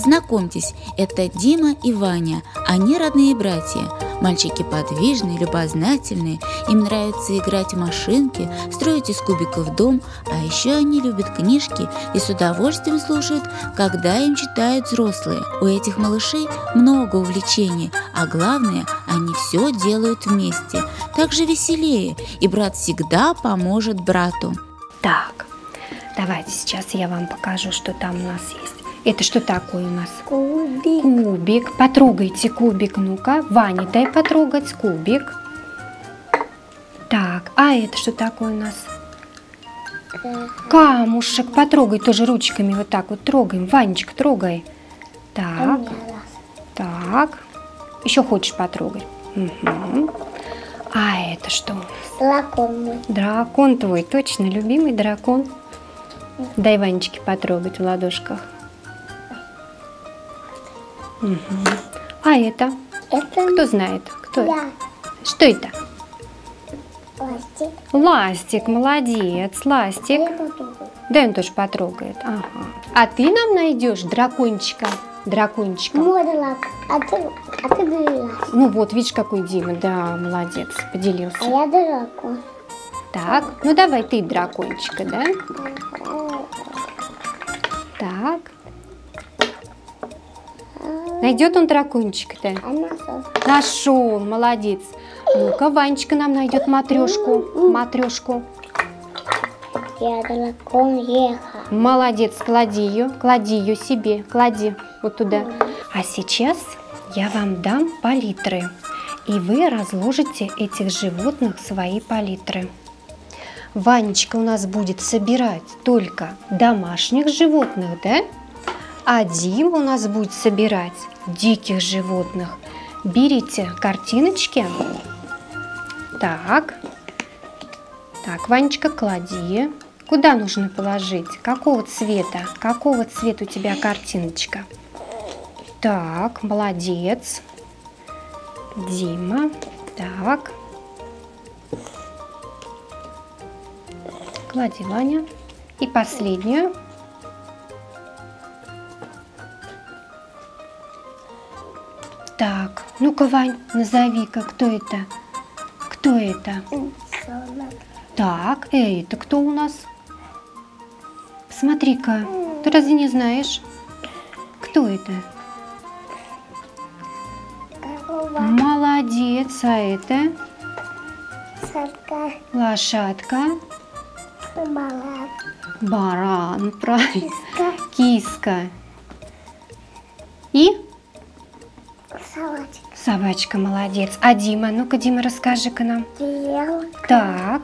Знакомьтесь, это Дима и Ваня. Они родные братья. Мальчики подвижные, любознательные. Им нравится играть в машинки, строить из кубиков дом. А еще они любят книжки и с удовольствием слушают, когда им читают взрослые. У этих малышей много увлечений, а главное, они все делают вместе. Так же веселее, и брат всегда поможет брату. Так, давайте сейчас я вам покажу, что там у нас есть. Это что такое у нас? Кубик. Кубик. Потрогайте кубик, ну-ка. Ване дай потрогать кубик. Так, а это что такое у нас? Камушек. Потрогай тоже ручками вот так вот трогаем. Ванечка, трогай. Так, так. Еще хочешь потрогать? Угу. А это что у нас? Дракон. Дракон твой, точно, любимый дракон. Дай Ванечке потрогать в ладошках. Угу. А это? Это Кто знает? Кто это? я. Что это? Ластик. Ластик, молодец, ластик. Я потрогаю. Дай он тоже потрогает. Ага. А ты нам найдешь дракончика? Дракончика. Мой лак. А ты ластик. Ну вот, видишь, какой Дима. Да, молодец, поделился. А я дракон. Так, ну давай ты дракончика, да? Так. Найдет он дракончика-то? Она Нашел, молодец. Ну-ка, Ванечка нам найдет матрешку. Матрешку. Я дракон ехал. Молодец, клади ее себе, клади вот туда. А сейчас я вам дам палитры, и вы разложите этих животных в свои палитры. Ванечка у нас будет собирать только домашних животных, да? А Дима у нас будет собирать диких животных. Берите картиночки. Так. Так, Ванечка, клади. Куда нужно положить? Какого цвета? Какого цвета у тебя картиночка? Так, молодец. Дима. Так. Клади, Ваня. И последнюю. Так, ну-ка, Вань, назови-ка, кто это? Кто это? Так, это кто у нас? Смотри-ка, ты разве не знаешь? Кто это? Молодец, а это? Лошадка. Баран, правильно. Киска. И? Собачка, молодец. А Дима, ну-ка, Дима, расскажи-ка нам. Так.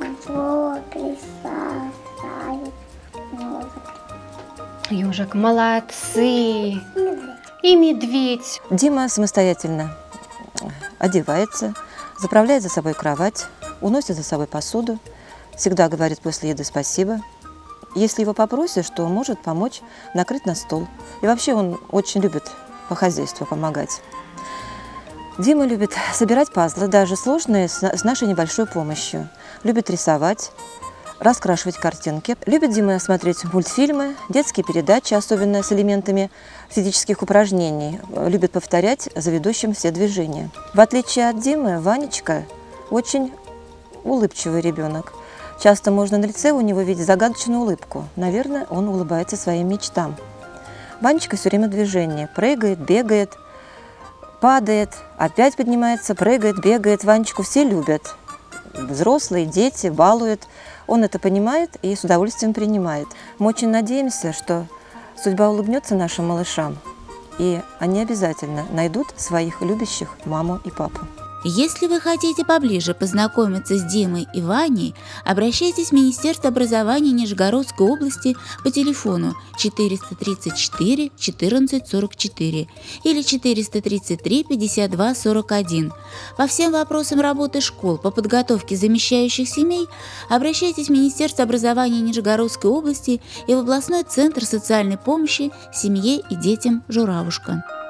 Ежик, молодцы. И медведь. Дима самостоятельно одевается, заправляет за собой кровать, уносит за собой посуду, всегда говорит после еды спасибо. Если его попросишь, то может помочь накрыть на стол. И вообще он очень любит по хозяйству помогать. Дима любит собирать пазлы, даже сложные, с нашей небольшой помощью. Любит рисовать, раскрашивать картинки. Любит Дима смотреть мультфильмы, детские передачи, особенно с элементами физических упражнений. Любит повторять за ведущим все движения. В отличие от Димы, Ванечка очень улыбчивый ребенок. Часто можно на лице у него видеть загадочную улыбку. Наверное, он улыбается своим мечтам. Ванечка все время в движении. Прыгает, бегает, падает, опять поднимается, прыгает, бегает. Ванечку все любят. Взрослые, дети балуют. Он это понимает и с удовольствием принимает. Мы очень надеемся, что судьба улыбнется нашим малышам, и они обязательно найдут своих любящих маму и папу. Если вы хотите поближе познакомиться с Димой и Ваней, обращайтесь в Министерство образования Нижегородской области по телефону 434 14 44 или 433 52 41. По всем вопросам работы школ по подготовке замещающих семей обращайтесь в Министерство образования Нижегородской области и в областной центр социальной помощи семье и детям «Журавушка».